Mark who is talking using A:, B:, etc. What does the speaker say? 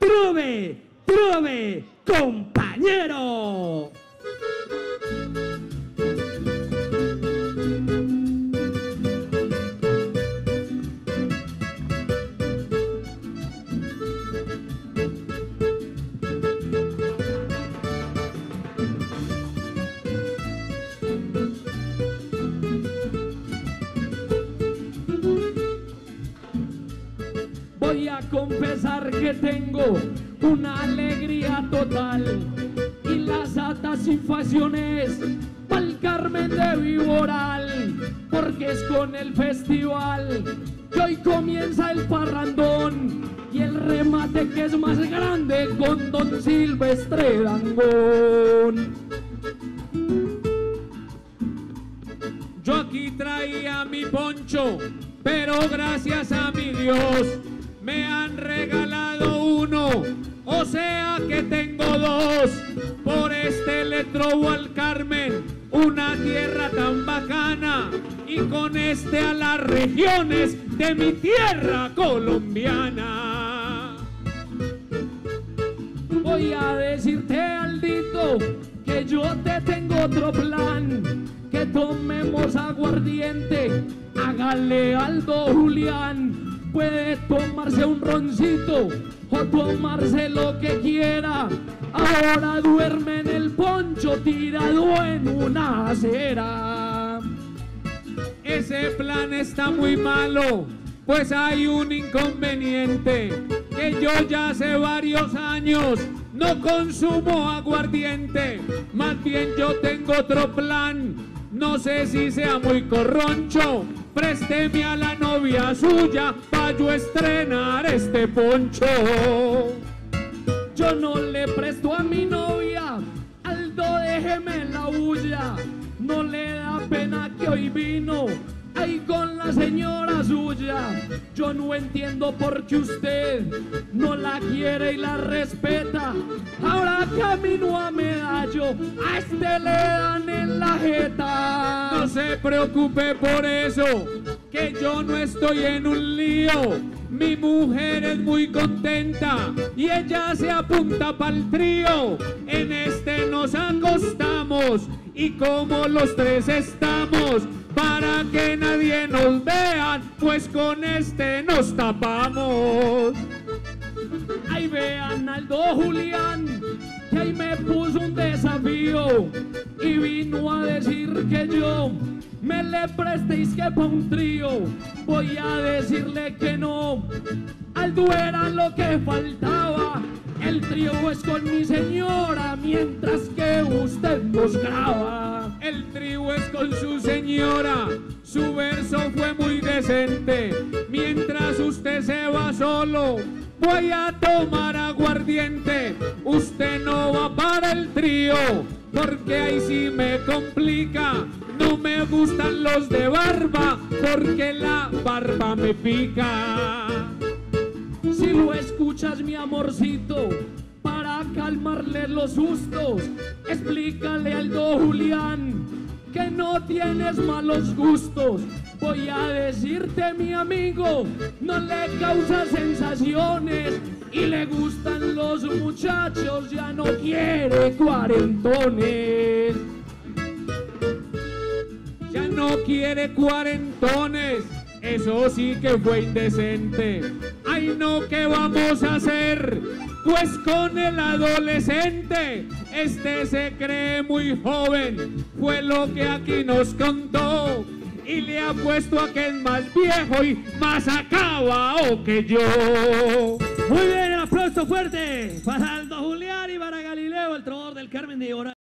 A: Prove, prove, compañero. Voy a confesar que tengo una alegría total y las satisfacciones pa'l Carmen de Viboral, porque es con el festival que hoy comienza el parrandón y el remate que es más grande con Don Silvestre Dangond.
B: Yo aquí traía mi poncho, pero gracias a mi Dios me han regalado uno, o sea que tengo dos. Por este le trobo al Carmen una tierra tan bacana, y con este a las regiones de mi tierra colombiana.
A: Voy a decirte, Aldito, que yo te tengo otro plan, que tomemos aguardiente, hágale Aldo Julián. Puede tomarse un roncito o tomarse lo que quiera. Ahora duerme en el poncho tirado en una acera.
B: Ese plan está muy malo, pues hay un inconveniente, que yo ya hace varios años no consumo aguardiente. Más bien yo tengo otro plan, no sé si sea muy corroncho. Présteme a la novia suya pa' yo estrenar este poncho.
A: Yo no le presto a mi novia, Aldo, déjeme la bulla. No le da pena que hoy vino ahí con la señora suya. Yo no entiendo por qué usted no la quiere y la respeta. Ahora camino a Medallo, a este le dan en la jeta.
B: No se preocupe por eso, que yo no estoy en un lío. Mi mujer es muy contenta y ella se apunta pa'l trío. En este nos acostamos y como los tres estamos, para que nadie nos vea, pues con este nos tapamos.
A: Ahí vean Aldo Julián, que ahí me puso un desafío y vino a decir que yo me le prestéis que pa' un trío. Voy a decirle que no, Aldo era lo que faltaba. El trío es con mi señora, mientras que usted nos graba.
B: El trío es con su señora, su verso fue muy decente. Mientras usted se va solo, voy a tomar aguardiente. Usted no va para el trío, porque ahí sí me complica. No me gustan los de barba, porque la barba me pica.
A: Si lo escuchas, mi amorcito, para calmarle los sustos, explícale a Aldo Julián que no tienes malos gustos. Voy a decirte, mi amigo, no le causa sensaciones y le gustan los muchachos, ya no quiere cuarentones.
B: Ya no quiere cuarentones, eso sí que fue indecente. Ay no, ¿qué vamos a hacer? Pues con el adolescente, este se cree muy joven, fue lo que aquí nos contó. Y le apuesto a que es más viejo y más acabado que yo.
A: Muy bien, el aplauso fuerte para Aldo Julián y para Galileo, el trovador del Carmen de Viboral.